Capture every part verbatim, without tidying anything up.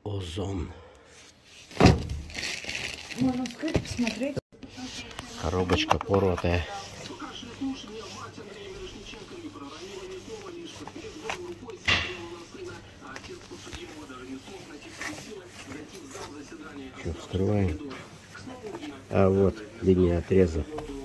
Озон. Можно сказать, посмотреть. Коробочка порватая. Что, вскрываем? А вот линия отреза.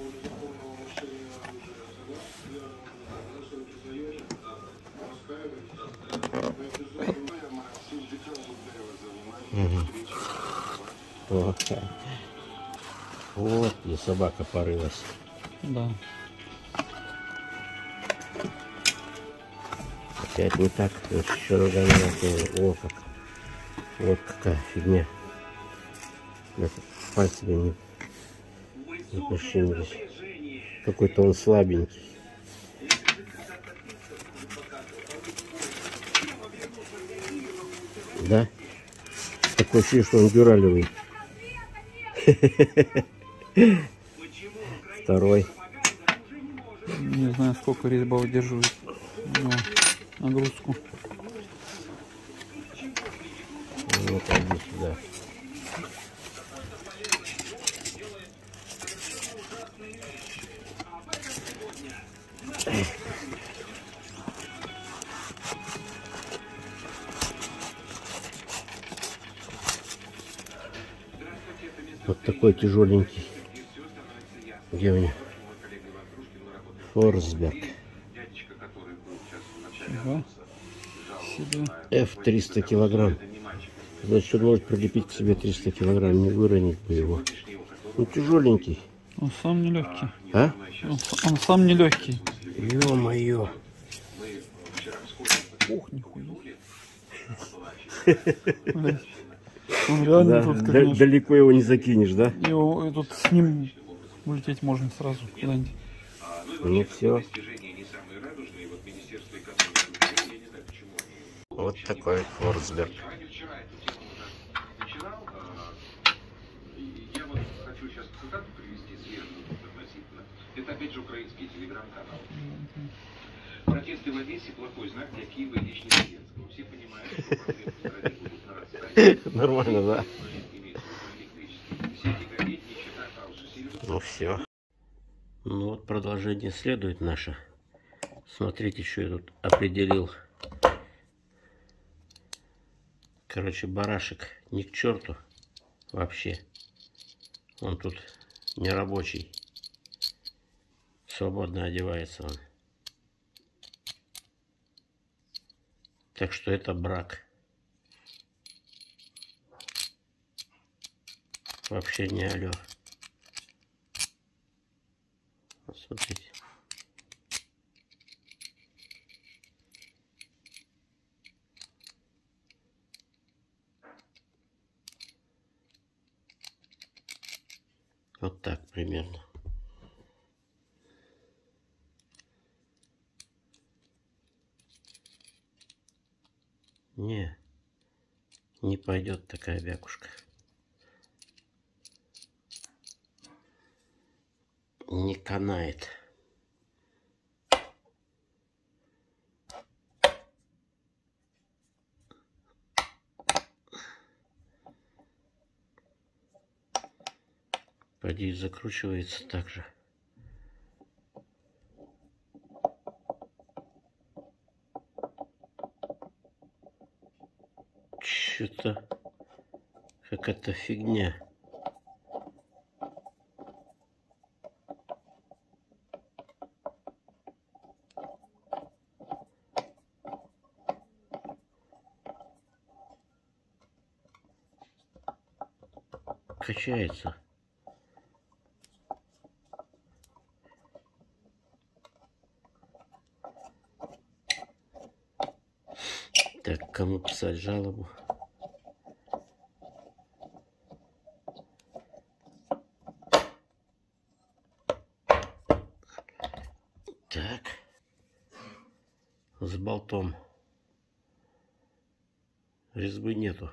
Угу. Вот, вот где собака порылась. Да. Опять не так. Еще нагоняет. О, как. Вот какая фигня. Пальцами не, не пощемились. Какой-то он слабенький. Да? Такое ощущение, что он дюралевый. Второй. Не знаю, сколько резьба удерживает нагрузку. Вот иди сюда. Вот такой тяжеленький. Где у него? Форсберг. Ага. эф триста килограмм. Значит, он может прилепить к себе триста килограмм, не выронить бы его. Он тяжеленький. Он сам не легкий. А? Он, он сам не легкий. Ё-моё. Ух, нихуя. Блядь. Он реально Да, тут, да, конечно. далеко его не закинешь, да? Его, и тут с ним улететь можно сразу куда-нибудь. Ну все. Вот такой Форсберг. Это опять же украинский телеграм-канал. Протесты в Одессе плохой знак для Киева и лично Зеленского. Все понимают, что проблемы в стране будут нарастать. Нормально, да? Ну все. Ну вот продолжение следует наше. Смотрите, что я тут определил. Короче, барашек ни к черту вообще. Он тут не рабочий. Свободно одевается он. Так что это брак. Вообще не алё. Вот смотрите. Вот так примерно. Не, не пойдет такая бякушка. Не канает. Поди, закручивается так же. Что-то какая-то фигня. Качается. Так, кому писать жалобу? Так, с болтом резьбы нету.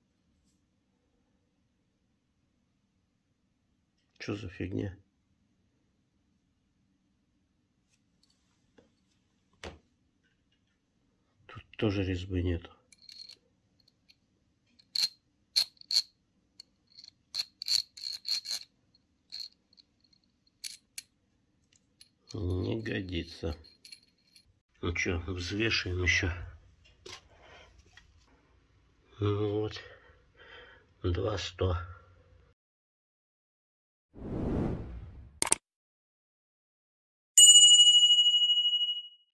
Что за фигня? Тут тоже резьбы нету. Не годится. Ну что, взвешиваем еще. Ну вот, два сто.